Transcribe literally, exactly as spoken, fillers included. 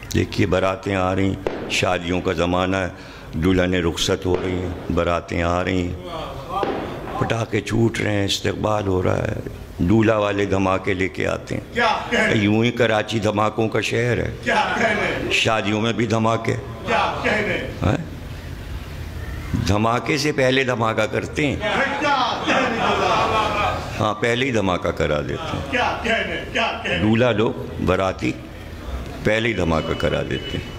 देखिए बारातें आ रही, शादियों का ज़माना है, दुल्हनें रुखसत हो रही हैं, बारातें आ रही हैं, पटाखे छूट रहे हैं, इस्तकबाल हो रहा है, दूल्हा वाले धमाके लेके आते हैं। यूं ही कराची धमाकों का शहर है, शादियों में भी धमाके। धमाके से पहले धमाका करते हैं, हाँ पहले ही धमाका करा देते हैं। दूल्हा लोग बाराती पहले ही धमाका करा देते हैं।